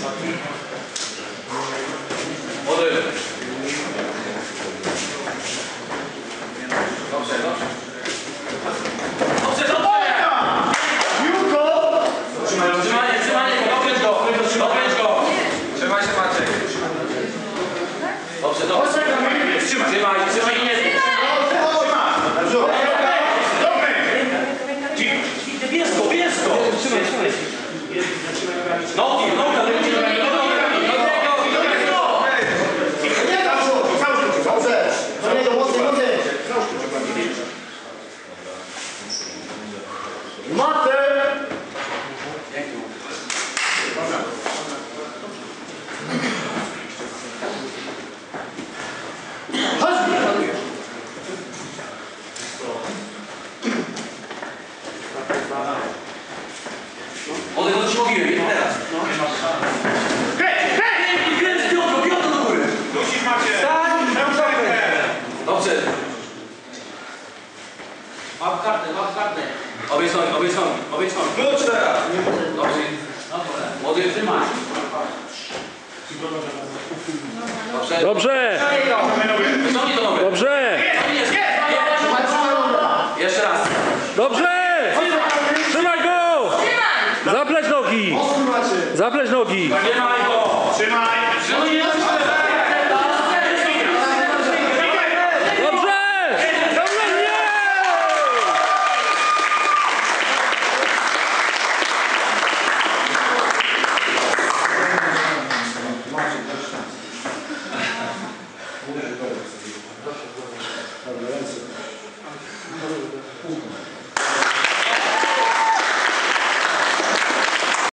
Młody. Dobrze, dobrze. Dobrze, dobrze! Piłko! Trzymanie, dokręć go! Dokręć go! Trzymaj się, Maciek. Dobrze, dobrze. Trzymaj i nie zbierz. Bierz go! Trzymaj. Nogi! Dobrze! Do niego mocniej! Matę! Odejdź ci mówiłem, nie teraz. Kręć biodro do góry. Musisz, Macie. Dobrze. Łap kartę. Obejdź nogi. Klucz teraz. Dobrze. Młody, trzymaj. Dobrze. Dobrze! Wyciągnij to nogę. Dobrze! Jeszcze raz. Dobrze! Trzymaj go! Zapleć nogi! Zapleć nogi! Trzymaj go. Trzymaj. Trzymaj.